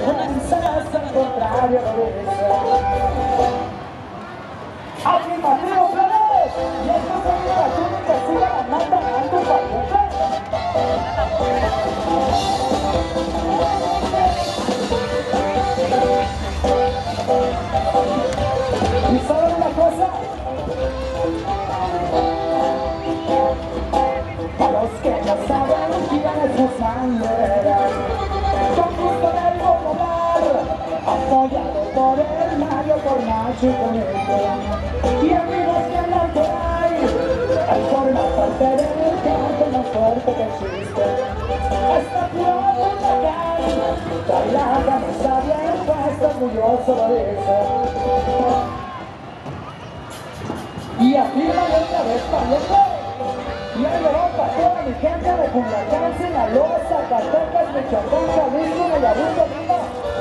esperanzas al contrario de eso. Afirmativo, plebes, y esto es una tú que siga la mata a tu pariente. ¿Y saben una cosa? Para los que no saben quién es Guzmán Lera, con gusto del popular, apoyado por el Mario, por Nacho y conmigo, y amigos que andan por ahí, forma parte del canto más fuerte que existe. Esta flor de calle, trae la camisa bien puesta, orgulloso lo dice. Y afirma otra vez pariente. Y ahí le va para toda mi gente de Culiacán, Sinaloa, Zacatecas, Michoacán, Jalisco, Veracruz, Lima.